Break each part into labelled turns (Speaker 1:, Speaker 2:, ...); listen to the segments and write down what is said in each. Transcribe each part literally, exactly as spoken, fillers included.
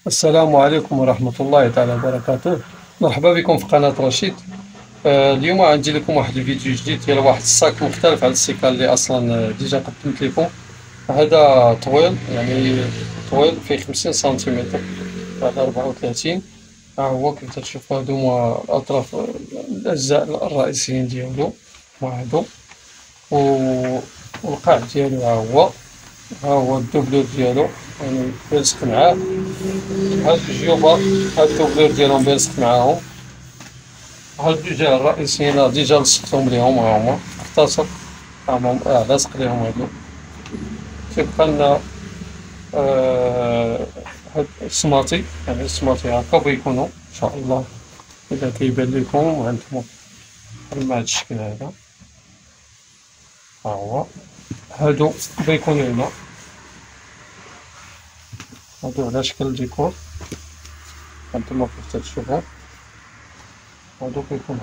Speaker 1: السلام عليكم ورحمة الله تعالى وبركاته. مرحبا بكم في قناة رشيد. آه، اليوم غندير لكم واحد الفيديو جديد ديال واحد الصاك مختلف على السيكال اللي اصلا آه، ديجا قدمت لكم. هذا طويل، يعني طويل فيه خمسين سنتيمتر، هذا ربعة وثلاثين. ها هو كيف تشوفوا، هادو هما الأطراف، آه، الأجزاء الرئيسيين ديالو، وهادو و- والقاع ديالو ها هو. ها هو الدوبلور ديالو، يعني بيلصق معاه. هاد الجيوبا، هاد الدوبلور ديالهم بيلصق معاهم. هاد الجوج ديال الرئيسيين ديجا لصقتهم ليهم، ها هما اختصر، ها هما اه لاصق ليهم هادو. كيبقى لنا آه هاد السماطي، يعني السماطي هاكا بيكونو ان شاء الله اذا كيبان لكم هانتوما بحال هاد الشكل هذا. ها هو هادو بيكونو هنا، هادو على شكل ديكور، هانتوما كيف تشوفو هادو كيكونو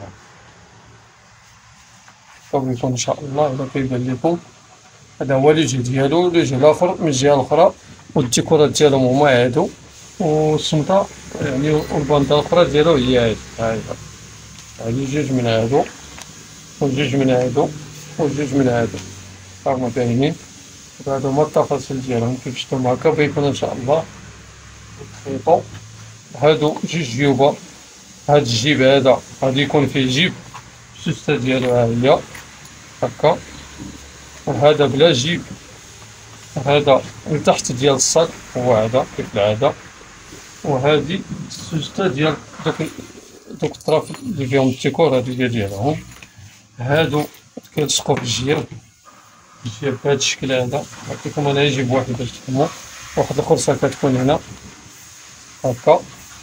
Speaker 1: هاكا بيكون ان شاء الله اذا كيبان لكم. هذا هو الوجه ديالو، الوجه الاخر من الجهه الاخرى، والديكورات ديالهم هما هادو، والسمطه يعني والباندا الاخرى ديالو هي هادي. ها هي، هادي جوج من هادو، وجوج من هادو، وجوج من هادو، هاهما باينين. هادو هما التفاصيل ديالهم كيف شفتهم هاكا بيكون ان شاء الله خيطو. هادو جوج جيوبا، هاد الجيب هذا غادي يكون فيه جيب، السوسته ديالو ها هي هاكا، وهذا بلا جيب. هذا لتحت ديال الصاك هو هذا كيف العادة، وهذه السوسته ديال دوك دوك الطراف اللي فيهم الديكور هادو هي ديالهم. هادو كيلصقو في الجياب، الجياب بهذا الشكل هذا. نعطيكم انا جيب واحد باش تفهمو، واحد القرصة كتكون هنا هاكا،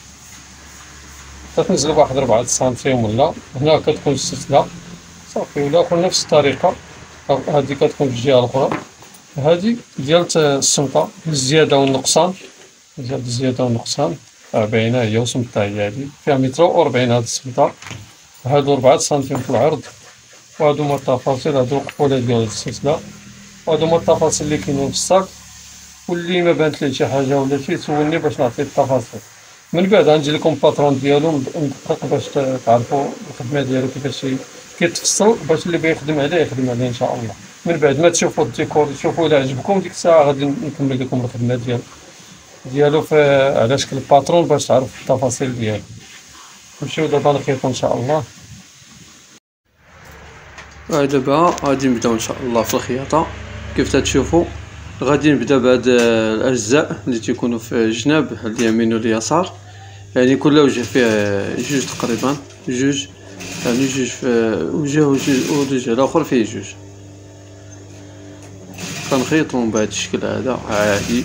Speaker 1: كتنزل بواحد ربعة سنتيم، ولا هنا كتكون السلسلة صافي، ولا كل نفس الطريقة. هادي كتكون في الجهة الأخرى، هادي ديال السمطة الزيادة والنقصان، ديال الزيادة والنقصان راه باينة هي، وسمطة هي هادي فيها متر وربعين هاد السمطة. هادو ربعة سنتيم في العرض، وهادو هما التفاصيل، هادو القفولة ديال السلسلة، وهادو هما التفاصيل اللي كاينين في الصاك. واللي ما بانت ليه شي حاجة ولا شي يسولني باش نعطيه التفاصيل. من بعد غنجي لكم الباترون ديالو ندقق باش تعرفوا الخدمة ديالو كيفاش كيتفصل، باش اللي بغا يخدم عليه يخدم عليه ان شاء الله. من بعد ما تشوفوا الديكور، تشوفوا الا عجبكم، ديك الساعة غادي نكمل لكم الخدمة ديالو ديالو في على شكل الباترون باش تعرفوا التفاصيل ديالو. نمشيو دابا نخيطو ان شاء الله. هاي دابا غادي نبداو ان شاء الله في الخياطة. كيف تتشوفوا غادي نبدا بهاد الاجزاء اللي تيكونوا في الجناب اليمين واليسار، يعني كل وجه فيه جوج تقريبا، جوج يعني جوج في وجه وجوج، والوجه الاخر فيه جوج. كنخيطهم بهذا الشكل هذا عادي.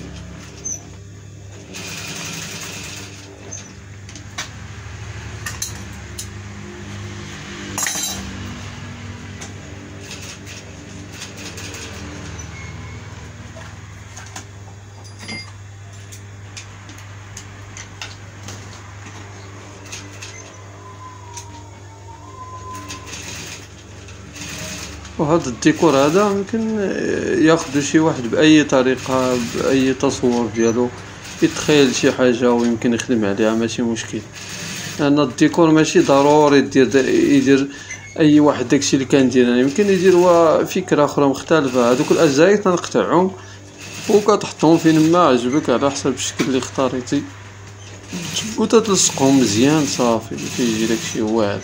Speaker 1: وهذا الديكور هذا ممكن ياخذ شي واحد باي طريقه، باي تصور ديالو يتخيل شي حاجه ويمكن يخدم عليها، ماشي مشكل. لان الديكور ماشي ضروري دير يدير اي واحد داكشي اللي كندير انا، يمكن يدير هو فكره اخرى مختلفه. هذوك الاجزاء تنقطعهم وكتحطهم فين ما عجبك على حسب الشكل اللي اختاريتي، وتتلصقهم مزيان صافي كيجي داكشي هو هذا.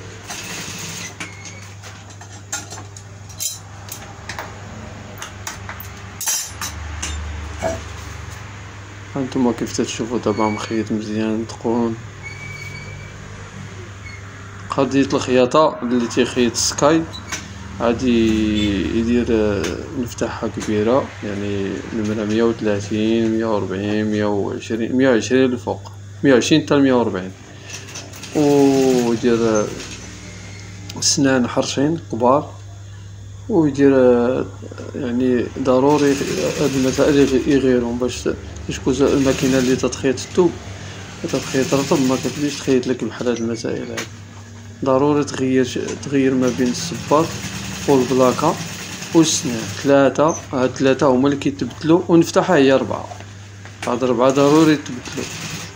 Speaker 1: هانتوما كيف تتشوفوا دابا مخيط مزيان تقون. قضية الخياطة اللي تيخيط سكاي غادي يدير مفتاحة كبيرة، يعني نمرة مية وثلاثين، مية وربعين، مية وعشرين، مية وعشرين الفوق، مية وعشرين حتى مية وربعين، ويدير سنان حرشين كبار، ويدير يعني ضروري هاد المسائل يغيرهم باش تشكون الماكينه اللي تتخيط الثوب تتخيط رطب، ما كتبيش تخيط لك بحال هاد المسائل هادي. ضروري تغير تغير ما بين الصباط والبلاكه والسنان، ثلاثه. هاد ثلاثه هما اللي كيتبدلوا، ونفتحها هي ربعه. هاد ربعه ضروري تبدلوا.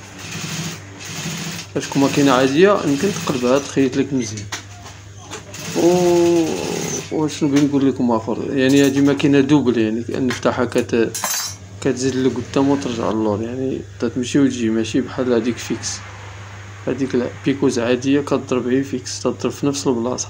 Speaker 1: باش كون ماكينه عاديه يمكن تقلبها تخيط لك مزيان. و وشنو بغيت نقول لكم اخر، يعني هذه ماكينه دوبل، يعني نفتحها كت كتزيد لقدام وترجع للور، يعني تمشي وتجي، ماشي بحال هذيك فيكس. هذيك لا، بيكوز عاديه كضرب غير فيكس، تضرب في نفس البلاصه.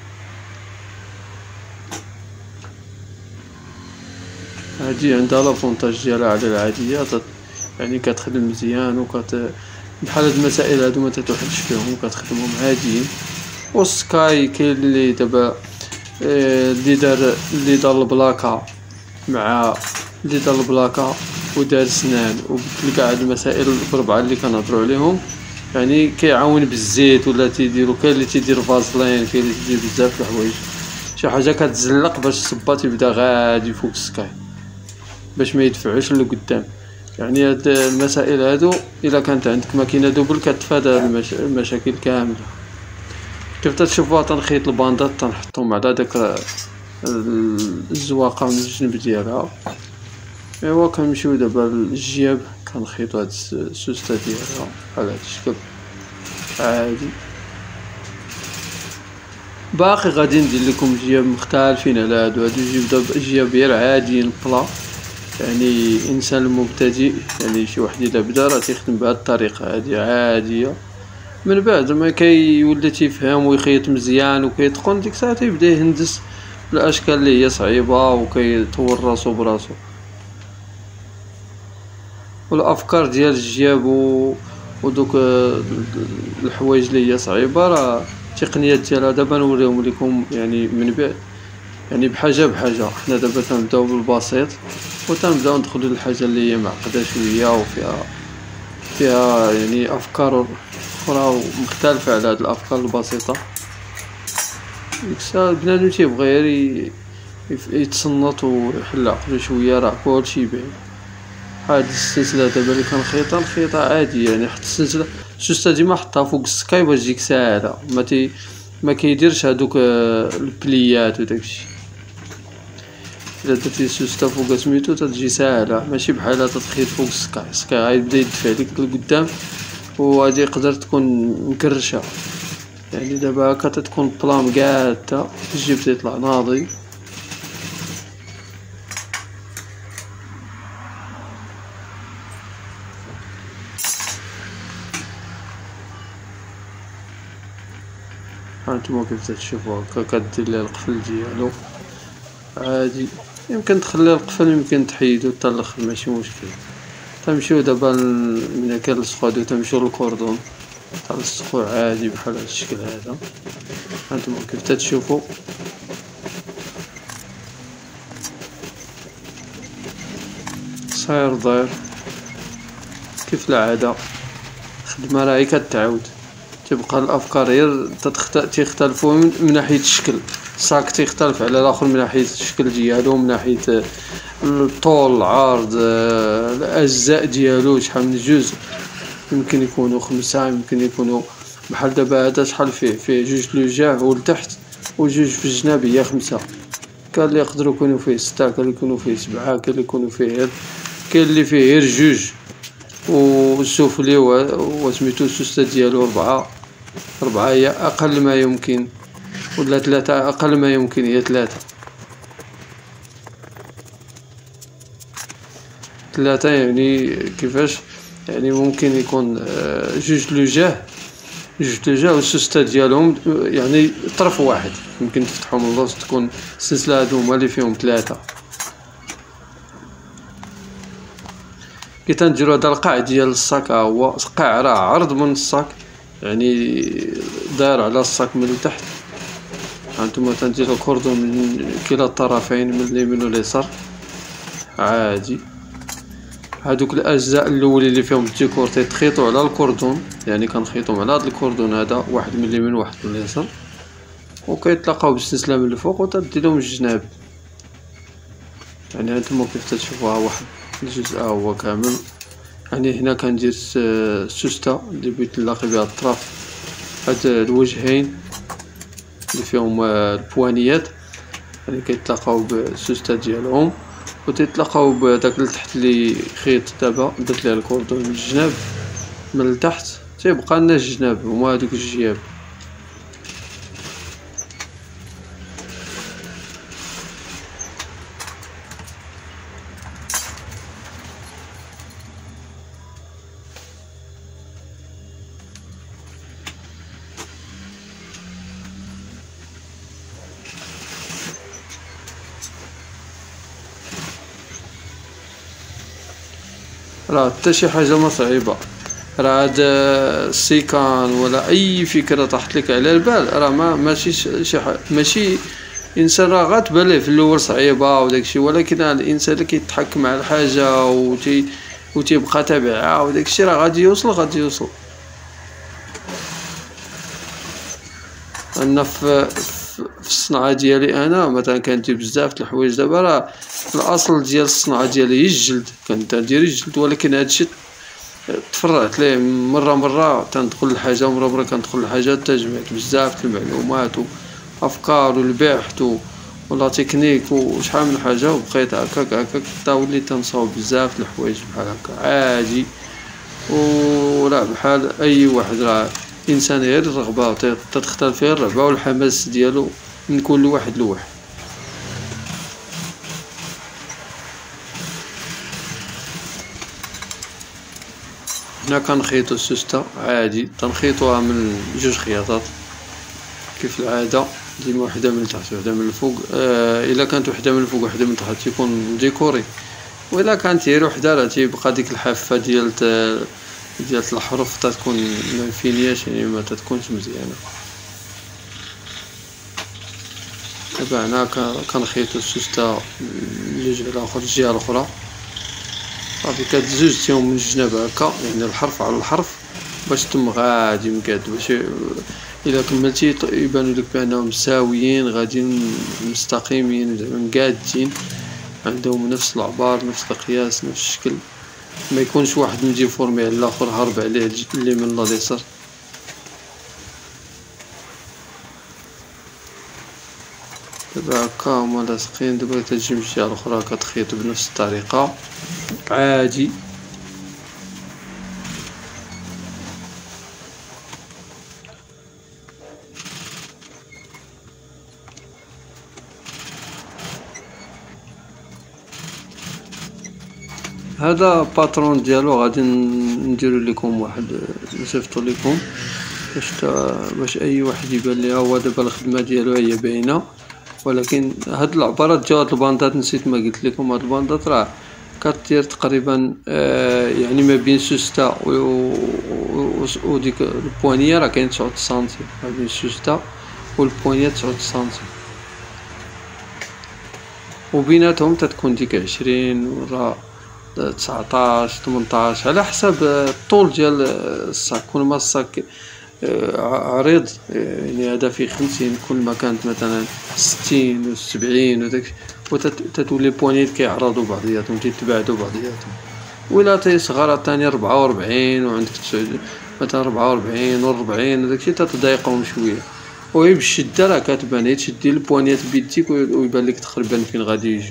Speaker 1: هذه عندها لافونتاج ديالها على العاديه، يعني كتخدم مزيان وكت بحال هاد المسائل هادو ما تتوحدش فيهم وكتخدمهم عاديين. والسكاي كاين اللي دابا اللي دار اللي دار البلاكا مع اللي دار البلاكا ودار سنان وبدل كاع هاد المسائل بربعه اللي كنهضروا عليهم، يعني كيعاون بالزيت ولا تيديروا. كاين اللي تيدير فازلين، كاين اللي تيدير بزاف د الحوايج. شي حاجه كتزلق باش الصباط يبدا غادي فوق السكاي باش ما يدفعوش لقدام. يعني هاد المسائل هادو الا كانت عندك ماكينه دوبل كتفادى المش... المشاكل كامله. كيف تشوفوها تنخيط الباندات تنحطهم على داك الزواقه من الجنب ديالها. ايوا كنمشيو دابا للجياب، كنخيطو هاد السوسته ديالها بحال هاد الشكل عادي. باقي غادي ندير لكم جياب مختلفين على هادو. هادو جيب جياب غير عاديين بلا، يعني انسان المبتدئ، يعني شي واحد الا بدا راه تيخدم بهاد الطريقه هادي عاديه. من بعد ما كيولي تيفهم ويخيط مزيان وكيتقن، ديك الساعه تيبدا يهندس بالاشكال اللي هي صعيبه وكيطور راسو براسو. والافكار ديال الجياب ودوك الحوايج اللي هي صعيبه راه التقنيات ديالها دابا نوريهم لكم يعني من بعد، يعني بحاجه بحاجه. حنا دابا تنبداو بالبسيط وتنبداو ندخلوا للحاجه اللي هي معقده شويه وفيها فيها يعني افكار اخرى ومختلفه على هاد الافكار البسيطه. ديك الساعه بنادم تيبغي غير يتصنت ويحل عقلو شويه، راه كلشي باين. هاد السلسله دابا اللي كنخيطها نخيطها عادي، يعني حتى السلسله السوسته ديما حطها فوق السكاي باش تجيك ساهله، ما تي ما كيديرش هادوك البليات وداكشي. الا درتي السوسته فوق سميتو تتجي ساهله، ماشي بحال تتخيط فوق السكاي. السكاي غيبدا يدفع ليك لقدام وغادي يقدر تكون مكرشه. يعني دابا هكا تتكون بلام قاده، الجيب تيطلع ناضي. هانتوما كيف تشوفوا هكا كدير ليه القفل ديالو عادي. يمكن تخلي القفل يمكن تحيدو حتى الاخر ماشي مشكل. تمشيو دابا من هكا للسخادو تمشيو للكوردون تلصقو عادي بحال هاد الشكل هذا. هانتوما كيف تشوفوا صاير داير كيف العاده. خدمه راهي كتعاود، تبقى الافكار غير تختلفوا من ناحيه الشكل. الصاك تيختلف على الاخر من ناحيه الشكل ديالو، من ناحيه الطول، العرض، الاجزاء ديالو شحال من جزء. يمكن يكونوا خمسه، يمكن يكونوا بحال دابا هذا شحال فيه فيه جوج لوجاه ولتحت وجوج في الجناب هي خمسه. كان اللي يقدروا يكونوا فيه سته، كان اللي يكونوا فيه سبعه، كان اللي يكونوا فيه غير كاين اللي فيه غير جوج. والسفلي وسميتو السوسته ديالو ربعه ربعه هي اقل ما يمكن، ولا ثلاثه اقل ما يمكن هي ثلاثه ثلاثه يعني كيفاش يعني ممكن يكون جوج لوجاه جوج لوجاه والسوسته ديالهم يعني طرف واحد يمكن تفتحهم من اللوز، تكون السلسله هادو هما اللي فيهم ثلاثه. كي تنديرو هذا القاع ديال الصاك، ها هو قاع راه عرض من الصاك، يعني داير على الصاك من التحت. هانتوما تنديرو الكوردون من كلا الطرفين من اليمين واليسار عادي. هادوك الاجزاء الاولين اللي فيهم الديكور تيتخيطوا على الكوردون، يعني كنخيطهم على هذا الكوردون هذا، واحد من اليمين وواحد من اليسار، وكيتلاقاو بالسلسله من الفوق وتدي لهم الجناب. يعني هانتوما كيف تشوفوها واحد الجزء هو كامل. يعني هنا كندير السوسته اللي بغيت نلاقي بها الطرف، هاد الوجهين اللي فيهم البوانيات يعني كيتلاقاو بالسوسته ديالهم، وتيتلاقاو بداك لتحت اللي خيط دابا درت ليه الكوردون من الجناب من التحت تيبقى لنا الجناب هما هادوك الجياب. راه حتى شي حاجة ما صعيبة، راه هاد السيكان ولا اي فكرة طاحت لك على البال راه ما ماشي شي حاجة، ماشي انسان راه غتبان ليه في الاول صعيبة وداكشي، ولكن الانسان اللي كيتحكم على الحاجة وتي وتيبقى تابعها وداكشي راه غادي يوصل غادي يوصل. انا في في الصنعة ديالي انا مثلا كندير بزاف د الحوايج. دابا راه في الاصل ديال الصنعة ديالي هي الجلد، كنت ندير الجلد، ولكن هادشي تفرعت ليه مرة مرة تندخل الحاجة ومرة مرة كندخل الحاجة حتى جمعت بزاف د المعلومات وافكار والبحث ولا تكنيك وشحال من حاجة، وبقيت هكاك هكاك حتى وليت تنصاوب بزاف د الحوايج بحال هكا عادي. وراه بحال اي واحد راه انسان غير الرغبة تتختار فيه الرغبة والحماس ديالو من كل واحد لواحد. هنا كنخيطو السوستة عادي، تنخيطوها من جوج خياطات كيف العادة، ديما وحدة من التحت وحدة من الفوق. آه الا كانت وحدة من الفوق وحدة من التحت تيكون ديكوري، وإلا كانت غير وحدة راه تيبقى ديك الحافة ديال ديال الحروف تتكون مفينياش، يعني ما تتكونش مزيانة. دابا هنا كنخيطو السوستة لجهة الاخر الجهة الاخرى صافي كتزوجتيهم من الجناب هكا، يعني الحرف على الحرف باش تم غادي مقاد، باش الا كملتي يبانو لك بانهم مساويين غاديين مستقيمين زعما مقادين عندهم نفس العبار نفس القياس نفس الشكل، ما يكونش واحد مديفورمي على الاخر هرب عليه اليمين ولا اليسار. دابا هكا هما لاصقين. دابا تجي من الجهة الاخرى كتخيط بنفس الطريقة عادي. هذا باترون ديالو غادي نديرو لكم واحد نصيفطو لكم باش باش اي واحد يبان ليه. هو دابا الخدمة ديالو هي باينة، ولكن هاد العبارات ديال هاد الباندات نسيت ما قلت لكم. هاد الباندات راه كدير تقريبا آه يعني ما بين سوستة و ديك البوانية راه كاين تسعود سنتيم، ما بين سوستة والبوانية تسعود سنتيم، وبيناتهم تتكون ديك عشرين ولا تسعطاش تمنطاش على حسب الطول ديال الصاك. كل ما الصاك عريض يعني هذا فيه خمسين، كل ما كانت مثلا ستين و سبعين وداك وتتولي بوانيت كيعرضوا بعضياتهم تيتباعدوا بعضياتهم. ولا تيصغر عطاني ربعة وربعين وعندك مثلا ربعة وربعين و ربعين وداكشي تتضايقهم شويه، وهي بالشده راه كتبان هي تشدي البوانيات بيديك ويبان لك تقريبا فين غادي يجي.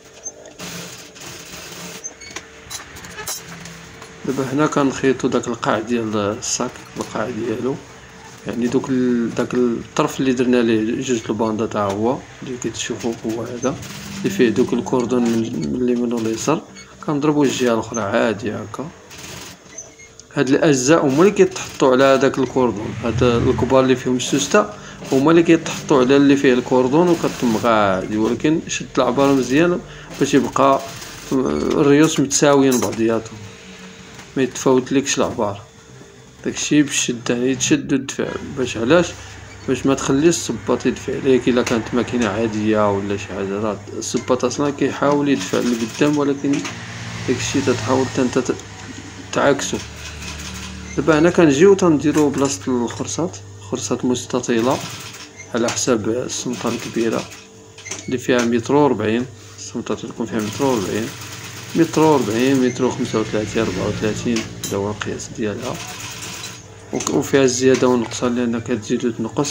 Speaker 1: دابا هنا كنخيطو داك القاع ديال الصاك، القاع ديالو يعني دوك داك الطرف اللي درنا ليه جوج الباندا تا هو اللي كتشوفوا هو هذا اللي فيه دوك الكوردون من اليمين واليسار، كنضربو الجهه الاخرى عادي هكا. هاد الاجزاء هما اللي كيتحطوا على داك الكوردون، هاد الكبار اللي فيهم السوسته هما اللي كيتحطوا على اللي فيه الكوردون وكتم غادي، ولكن شد العباره مزيان باش يبقى الريوس متساويين بعضياتهم ما يتفاوتلكش العبار. داكشي بالشده يعني تشد وتدفع، باش علاش؟ باش ما تخليش الصباط يدفع عليك. الا كانت ماكينه عاديه ولا شي حاجه راه الصباط اصلا كيحاول يدفع لقدام، ولكن داكشي تتحاول انت تعاكسو. دابا هنا كنجيو تنديرو بلاصه الخرصات، خرصات مستطيله على حساب السمطه الكبيره اللي فيها متر وربعين، السمطه تكون فيها متر وربعين متر وربعين متر وخمسة وثلاثين ربعة وثلاثين، هذا هو القياس ديالها. وفيها الزياده والنقصان لان كتزيد وتنقص.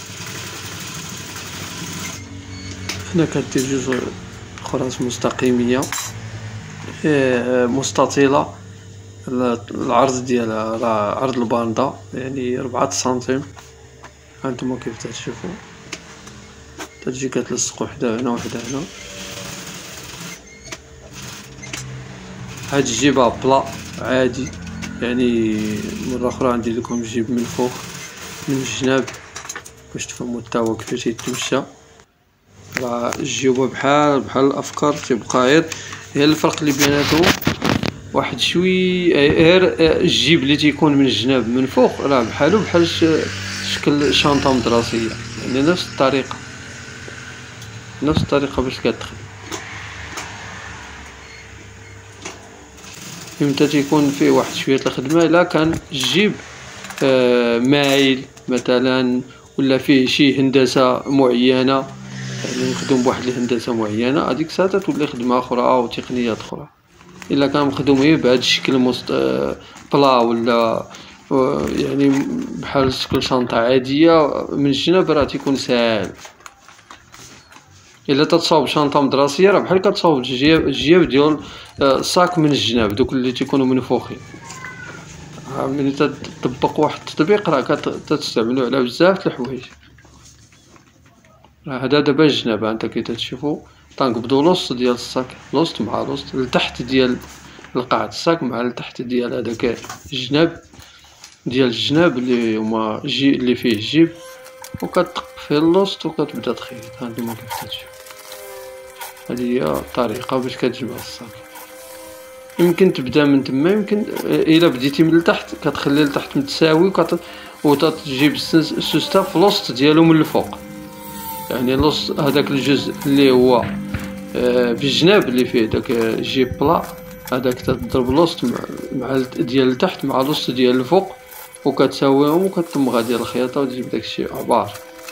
Speaker 1: هنا كدير جوج خراس مستقيميه مستطيله العرض ديالها راه عرض الباندا يعني ربعة سنتيم. هانتوما كيف تشوفوا تجي كتلصق وحده هنا وحده هنا. هاد الجيبها بلا عادي يعني. مرة أخرى غندير لكم الجيب من الفوق من الجناب باش تفهموا تا هو كيفاش يتمشى. راه الجيوبة بحال بحال الأفكار تيبقى غير غير الفرق اللي بيناتهم واحد شوي. غير الجيب اللي تيكون من الجناب من فوق راه بحالو بحال شكل شنطة مدرسية يعني نفس الطريقة نفس الطريقة باش كتدخل. امتى تيكون فيه واحد شوية الخدمة الا كان الجيب آه مايل مثلا ولا فيه شي هندسة معينة يعني مخدوم بواحد الهندسة معينة هاديك الساعة تولي خدمة أخرى أو تقنيات أخرى. إلا كان مخدوم غير بهاد الشكل مست آه بلا ولا آه يعني بحال شكل شنطة عادية من الجناب راه تيكون ساهل. الا تتصاوب شنطه مدرسيه راه بحال كتصاوب الجياب الجياب ديال الصاك من الجناب دوك اللي تيكونوا منفوخين. ملي تطبق واحد التطبيق راه كتستعملوه على بزاف د الحوايج. راه هذا دابا الجناب انت كي تشوفوا تنقبضوا لوسط ديال الصاك لوسط مع لوسط لتحت ديال القاع الصاك مع لتحت ديال هذاك الجناب ديال الجناب اللي هما جي اللي فيه الجيب وكتدق فيه اللوسط وكتبدا تخيط. هانتوما كيف تشوفوا هذه هي الطريقة باش كتجمع الصاك. يمكن تبدا من تما يمكن الا بديتي من التحت كتخلي لتحت متساوي وكت وتجيب السوسته في الوسط ديالو من الفوق يعني الوسط هذاك الجزء اللي هو بالجناب اللي فيه داك جيب بلا هذاك تضرب الوسط مع ديال التحت مع الوسط ديال الفوق وكتساويهم وكتم غادي الخياطه وتجيب داكشي عبار.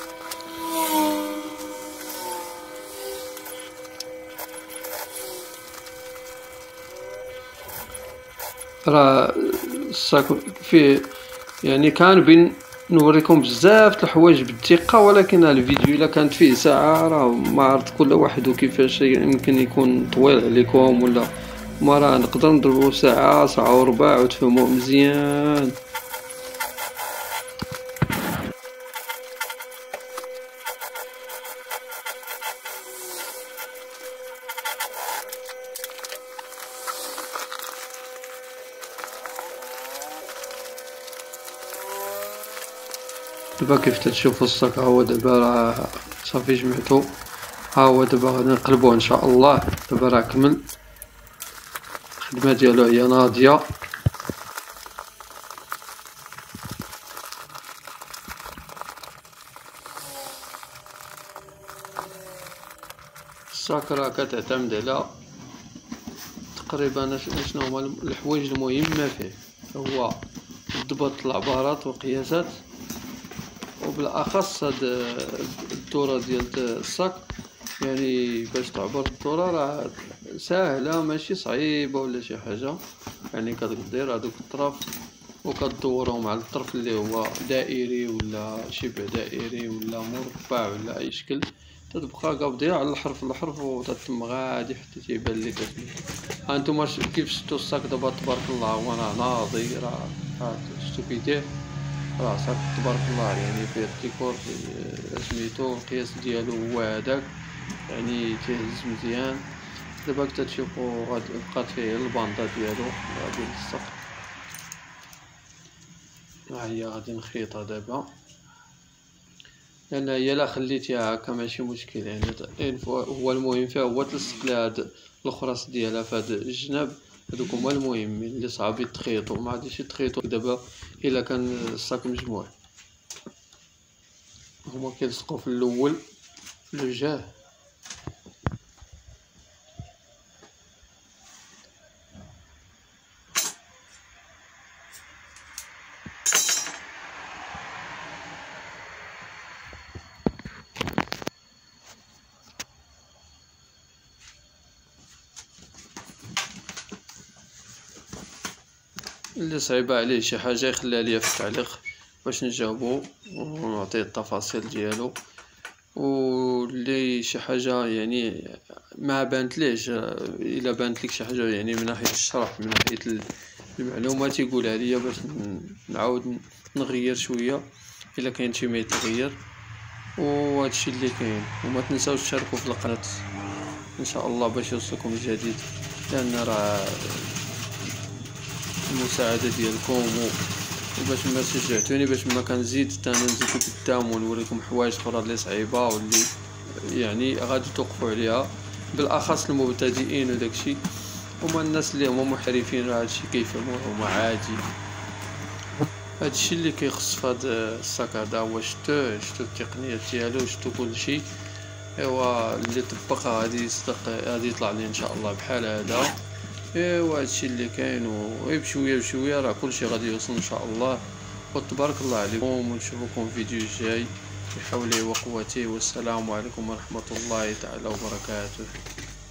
Speaker 1: راه الصاك فيه يعني كان بين نوريكم بزاف د الحوايج بالدقه ولكن الفيديو الا كانت فيه ساعه راه ما عرفت كل واحد وكيفاش يمكن يكون طويل عليكم ولا ما راه نقدر نضربو ساعه ساعه وربع وتفهموه مزيان. دابا كيف تشوفوا الصاك ها هو دابا راه صافي جمعتو. ها هو دابا غادي نقلبوه ان شاء الله. دابا راه كمل الخدمه ديالو هي ناضيه. الصاك راه كتعتمد على تقريبا شنو هما الحوايج المهمه فيه. هو ضبط العبارات والقياسات وبالاخص هاد الدوره ديال الصاك يعني باش تعبر الدوره راه ساهله ماشي صعيبه ولا شي حاجه يعني كتدير هذوك الطرف وكدورهم على الطرف اللي هو دائري ولا شبه دائري ولا مربع ولا اي شكل تتبقى قابضيه على الحرف الحرف وتتم غادي حتى تيبان لك. ها انتم كيف شفتوا الصاك دابا تبارك الله وانا ناضي راه شفتوا كيدير راه صاك تبارك الله يعني فيه الديكور سميتو القياس ديالو هو هذاك يعني تيهز مزيان. دابا كي تشوفوا غاد بقات فيه الباندا ديالو ديال الصاك. ها هي غادي نخيطها دابا لان هي لا خليتيها هكا ماشي مشكل يعني هو المهم فيها هو تلصق لها هاد الخراس ديالها في هاد الجناب هادوك هما المهمين اللي صعاب يتخيطوا ما غاديش يتخيطوا دابا الا كان الصاك مجموع. هما كيلصقوا في الاول في الوجه اللي صعيبه عليه شي حاجه يخليها ليا في التعليق باش نجاوبو ونعطيه التفاصيل ديالو واللي شي حاجة يعني ما بانتليش، الا بانت لك شي حاجة يعني من ناحية الشرح من ناحية المعلومات يقولها ليا باش نعاود نغير شوية الا كاين شي ما يتغير. وهادشي اللي كاين، وما تنساوش تشاركوا في القناة ان شاء الله باش يوصلكم الجديد، لان راه المساعدة ديالكم و... وباش ما شجعتوني باش ما كنزيد تاني نزيد قدام ونوريكم حوايج اخرى اللي صعيبة واللي يعني غادي توقفوا عليها، بالاخص المبتدئين وداكشي. هما الناس اللي هما محترفين راه هادشي كيفهموه هما عادي. هادشي اللي كيخص في هاد الساك هذا، هو شتو شتو التقنيات ديالو شتو كلشي. ايوا اللي طبقها غادي يصدق غادي يطلع لي ان شاء الله بحال هذا. ايوا هادشي اللي كاين، وبشويه بشويه راه كلشي غادي يوصل ان شاء الله. وتبارك الله عليكم، ونشوفكم في فيديو جاي بحوله وقوته. والسلام عليكم ورحمة الله تعالى وبركاته.